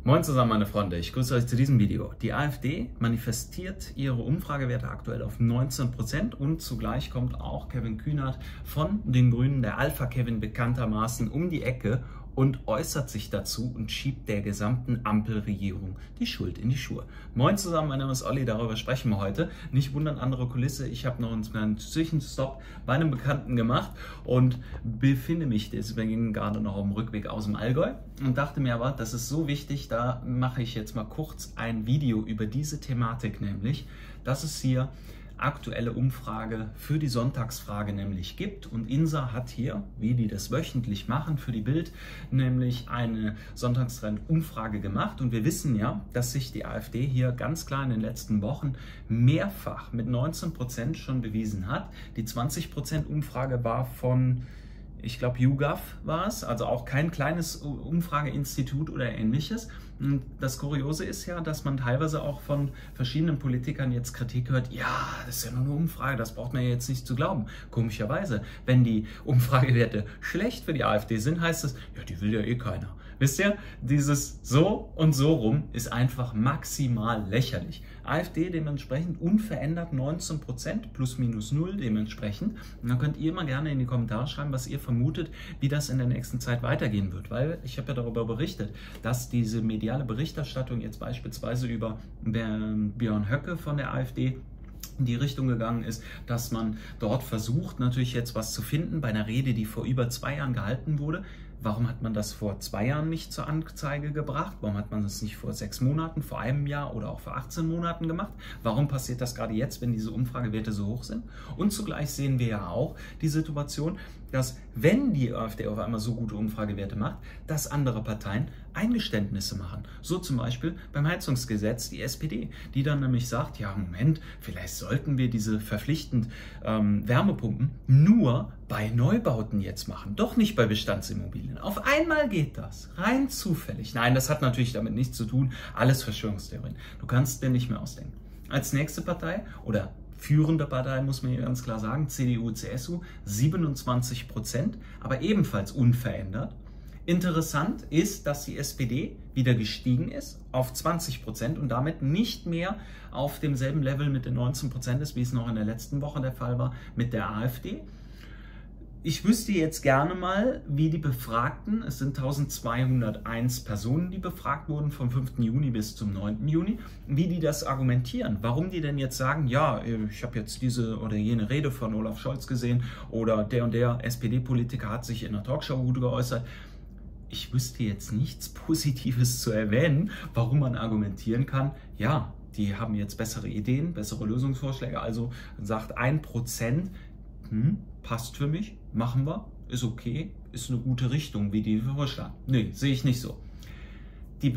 Moin zusammen meine Freunde, ich grüße euch zu diesem Video. Die AfD manifestiert ihre Umfragewerte aktuell auf 19% und zugleich kommt auch Kevin Kühnert von den Grünen, der Alpha-Kevin bekanntermaßen, um die Ecke und äußert sich dazu und schiebt der gesamten Ampelregierung die Schuld in die Schuhe. Moin zusammen, mein Name ist Olli, darüber sprechen wir heute. Nicht wundern, andere Kulisse, ich habe noch einen Zwischenstopp bei einem Bekannten gemacht und befinde mich deswegen gerade noch auf dem Rückweg aus dem Allgäu und dachte mir aber, das ist so wichtig, da mache ich jetzt mal kurz ein Video über diese Thematik, nämlich, dass es hier aktuelle Umfrage für die Sonntagsfrage nämlich gibt und INSA hat hier, wie die das wöchentlich machen für die Bild, nämlich eine Sonntagstrend-Umfrage gemacht und wir wissen ja, dass sich die AfD hier ganz klar in den letzten Wochen mehrfach mit 19% schon bewiesen hat. Die 20% Umfrage war von, ich glaube, YouGov war es, also auch kein kleines Umfrageinstitut oder ähnliches. Und das Kuriose ist ja, dass man teilweise auch von verschiedenen Politikern jetzt Kritik hört, ja, das ist ja nur eine Umfrage, das braucht man ja jetzt nicht zu glauben. Komischerweise, wenn die Umfragewerte schlecht für die AfD sind, heißt es, ja, die will ja eh keiner. Wisst ihr, dieses so und so rum ist einfach maximal lächerlich. AfD dementsprechend unverändert 19%, plus minus 0 dementsprechend. Und dann könnt ihr mal gerne in die Kommentare schreiben, was ihr vermutet, wie das in der nächsten Zeit weitergehen wird. Weil ich habe ja darüber berichtet, dass diese mediale Berichterstattung jetzt beispielsweise über Björn Höcke von der AfD in die Richtung gegangen ist, dass man dort versucht, natürlich jetzt was zu finden bei einer Rede, die vor über 2 Jahren gehalten wurde. Warum hat man das vor 2 Jahren nicht zur Anzeige gebracht? Warum hat man das nicht vor 6 Monaten, vor einem Jahr oder auch vor 18 Monaten gemacht? Warum passiert das gerade jetzt, wenn diese Umfragewerte so hoch sind? Und zugleich sehen wir ja auch die Situation, dass wenn die AfD auf einmal so gute Umfragewerte macht, dass andere Parteien Eingeständnisse machen. So zum Beispiel beim Heizungsgesetz die SPD, die dann nämlich sagt, ja Moment, vielleicht sollten wir diese verpflichtend Wärmepumpen nur bei Neubauten jetzt machen, doch nicht bei Bestandsimmobilien. Auf einmal geht das, rein zufällig. Nein, das hat natürlich damit nichts zu tun, alles Verschwörungstheorien. Du kannst dir nicht mehr ausdenken. Als nächste Partei oder führende Partei, muss man hier ganz klar sagen, CDU, CSU, 27%, aber ebenfalls unverändert. Interessant ist, dass die SPD wieder gestiegen ist auf 20% und damit nicht mehr auf demselben Level mit den 19% ist, wie es noch in der letzten Woche der Fall war mit der AfD. Ich wüsste jetzt gerne mal, wie die Befragten, es sind 1201 Personen, die befragt wurden vom 5. Juni bis zum 9. Juni, wie die das argumentieren. Warum die denn jetzt sagen, ja, ich habe jetzt diese oder jene Rede von Olaf Scholz gesehen oder der SPD-Politiker hat sich in einer Talkshow gut geäußert. Ich wüsste jetzt nichts Positives zu erwähnen, warum man argumentieren kann, ja, die haben jetzt bessere Ideen, bessere Lösungsvorschläge, also sagt 1%, passt für mich, machen wir, ist okay, ist eine gute Richtung, wie die vorschlagen. Nee, sehe ich nicht so. Die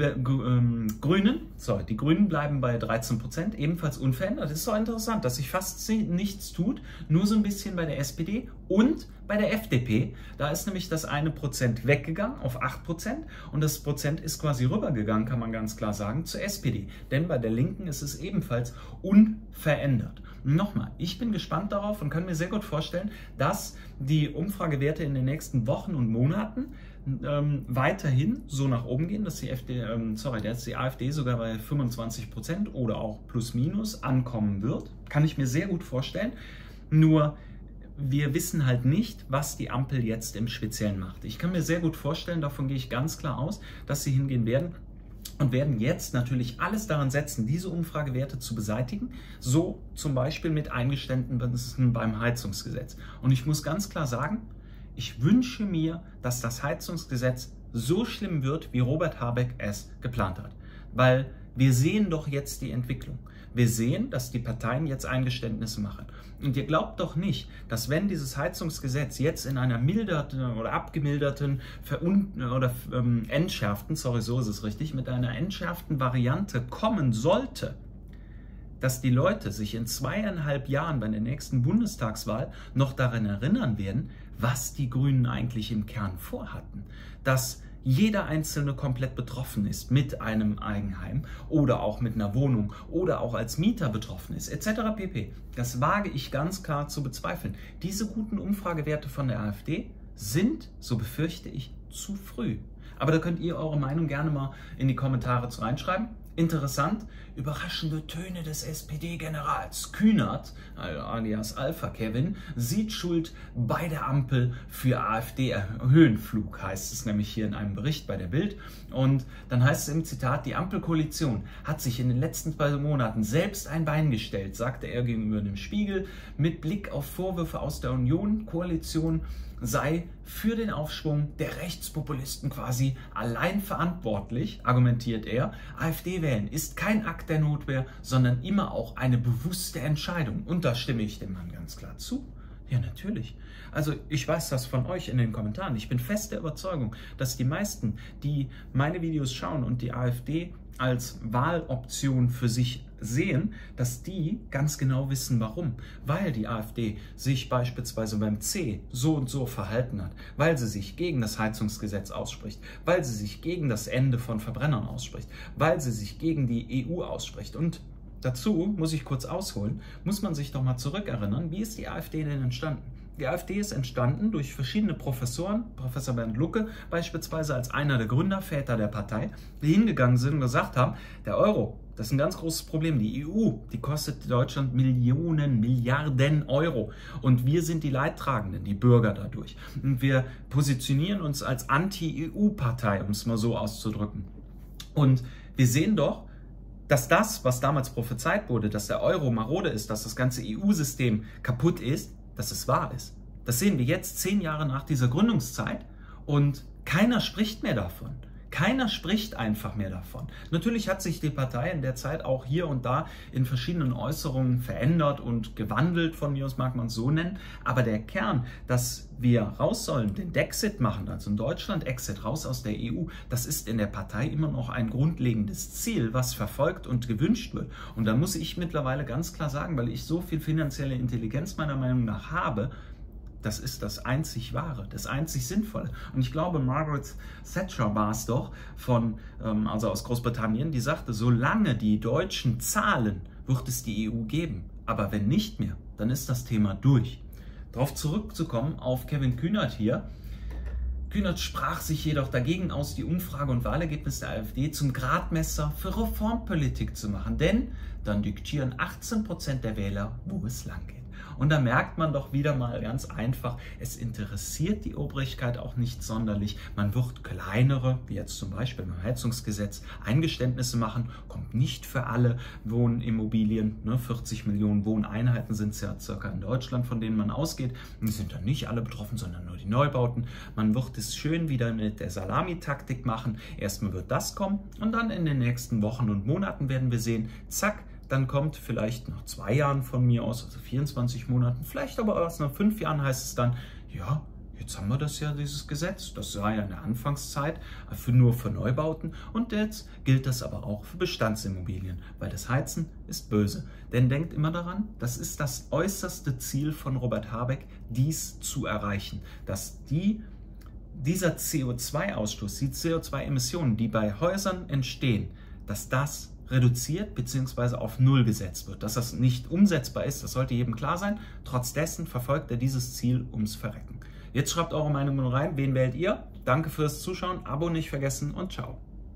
Grünen bleiben bei 13%, ebenfalls unverändert. Das ist so interessant, dass sich fast nichts tut, nur so ein bisschen bei der SPD und bei der FDP. Da ist nämlich das eine Prozent weggegangen auf 8% und das Prozent ist quasi rübergegangen, kann man ganz klar sagen, zur SPD. Denn bei der Linken ist es ebenfalls unverändert. Nochmal, ich bin gespannt darauf und kann mir sehr gut vorstellen, dass die Umfragewerte in den nächsten Wochen und Monaten weiterhin so nach oben gehen, dass die AfD sogar bei 25% oder auch plus minus ankommen wird. Kann ich mir sehr gut vorstellen. Nur wir wissen halt nicht, was die Ampel jetzt im Speziellen macht. Ich kann mir sehr gut vorstellen, davon gehe ich ganz klar aus, dass sie hingehen werden und werden jetzt natürlich alles daran setzen, diese Umfragewerte zu beseitigen, so zum Beispiel mit Eingeständnissen beim Heizungsgesetz. Und ich muss ganz klar sagen, ich wünsche mir, dass das Heizungsgesetz so schlimm wird, wie Robert Habeck es geplant hat. Weil wir sehen doch jetzt die Entwicklung. Wir sehen, dass die Parteien jetzt Eingeständnisse machen. Und ihr glaubt doch nicht, dass wenn dieses Heizungsgesetz jetzt in einer milderten oder abgemilderten entschärften, sorry, so ist es richtig, mit einer entschärften Variante kommen sollte, dass die Leute sich in 2,5 Jahren bei der nächsten Bundestagswahl noch daran erinnern werden, was die Grünen eigentlich im Kern vorhatten. Dass jeder Einzelne komplett betroffen ist mit einem Eigenheim oder auch mit einer Wohnung oder auch als Mieter betroffen ist, etc. pp. Das wage ich ganz klar zu bezweifeln. Diese guten Umfragewerte von der AfD sind, so befürchte ich, zu früh. Aber da könnt ihr eure Meinung gerne mal in die Kommentare reinschreiben. Interessant, überraschende Töne des SPD-Generals. Kühnert, alias Alpha Kevin, sieht Schuld bei der Ampel für AfD-Höhenflug, heißt es nämlich hier in einem Bericht bei der Bild. Und dann heißt es im Zitat, die Ampelkoalition hat sich in den letzten 2 Monaten selbst ein Bein gestellt, sagte er gegenüber dem Spiegel, mit Blick auf Vorwürfe aus der Union-Koalition sei für den Aufschwung der Rechtspopulisten quasi allein verantwortlich, argumentiert er. AfD wählen ist kein Akt der Notwehr, sondern immer auch eine bewusste Entscheidung. Und da stimme ich dem Mann ganz klar zu. Ja, natürlich. Also ich weiß das von euch in den Kommentaren. Ich bin fest der Überzeugung, dass die meisten, die meine Videos schauen und die AfD als Wahloption für sich sehen, dass die ganz genau wissen, warum. Weil die AfD sich beispielsweise beim C so und so verhalten hat, weil sie sich gegen das Heizungsgesetz ausspricht, weil sie sich gegen das Ende von Verbrennern ausspricht, weil sie sich gegen die EU ausspricht. Und dazu muss ich kurz ausholen, muss man sich doch mal zurückerinnern, wie ist die AfD denn entstanden? Die AfD ist entstanden durch verschiedene Professoren, Professor Bernd Lucke beispielsweise als einer der Gründerväter der Partei, die hingegangen sind und gesagt haben, der Euro, das ist ein ganz großes Problem. Die EU, die kostet Deutschland Millionen, Milliarden Euro. Und wir sind die Leidtragenden, die Bürger dadurch. Und wir positionieren uns als Anti-EU-Partei, um es mal so auszudrücken. Und wir sehen doch, dass das, was damals prophezeit wurde, dass der Euro marode ist, dass das ganze EU-System kaputt ist, dass es wahr ist. Das sehen wir jetzt 10 Jahre nach dieser Gründungszeit und keiner spricht mehr davon. Keiner spricht einfach mehr davon. Natürlich hat sich die Partei in der Zeit auch hier und da in verschiedenen Äußerungen verändert und gewandelt, von mir aus mag man es so nennen, aber der Kern, dass wir raus sollen, den Dexit machen, also in Deutschland Exit, raus aus der EU, das ist in der Partei immer noch ein grundlegendes Ziel, was verfolgt und gewünscht wird. Und da muss ich mittlerweile ganz klar sagen, weil ich so viel finanzielle Intelligenz meiner Meinung nach habe, das ist das einzig Wahre, das einzig Sinnvolle. Und ich glaube, Margaret Thatcher war es doch, also aus Großbritannien, die sagte, solange die Deutschen zahlen, wird es die EU geben. Aber wenn nicht mehr, dann ist das Thema durch. Darauf zurückzukommen auf Kevin Kühnert hier. Kühnert sprach sich jedoch dagegen aus, die Umfrage- und Wahlergebnisse der AfD zum Gradmesser für Reformpolitik zu machen. Denn dann diktieren 18% der Wähler, wo es lang geht. Und da merkt man doch wieder mal ganz einfach, es interessiert die Obrigkeit auch nicht sonderlich. Man wird kleinere, wie jetzt zum Beispiel beim Heizungsgesetz, Eingeständnisse machen, kommt nicht für alle Wohnimmobilien. 40 Millionen Wohneinheiten sind es ja circa in Deutschland, von denen man ausgeht. Und es sind dann nicht alle betroffen, sondern nur die Neubauten. Man wird es schön wieder mit der Salamitaktik machen. Erstmal wird das kommen und dann in den nächsten Wochen und Monaten werden wir sehen, zack, dann kommt vielleicht nach 2 Jahren von mir aus, also 24 Monaten, vielleicht aber erst nach 5 Jahren heißt es dann, ja, jetzt haben wir das ja, dieses Gesetz. Das war ja in der Anfangszeit nur für Neubauten und jetzt gilt das aber auch für Bestandsimmobilien, weil das Heizen ist böse. Denn denkt immer daran, das ist das äußerste Ziel von Robert Habeck, dies zu erreichen, dass dieser CO2-Ausstoß, die CO2-Emissionen, die bei Häusern entstehen, dass das reduziert bzw. auf Null gesetzt wird. Dass das nicht umsetzbar ist, das sollte jedem klar sein. Trotz dessen verfolgt er dieses Ziel ums Verrecken. Jetzt schreibt eure Meinung rein. Wen wählt ihr? Danke fürs Zuschauen, Abo nicht vergessen und ciao.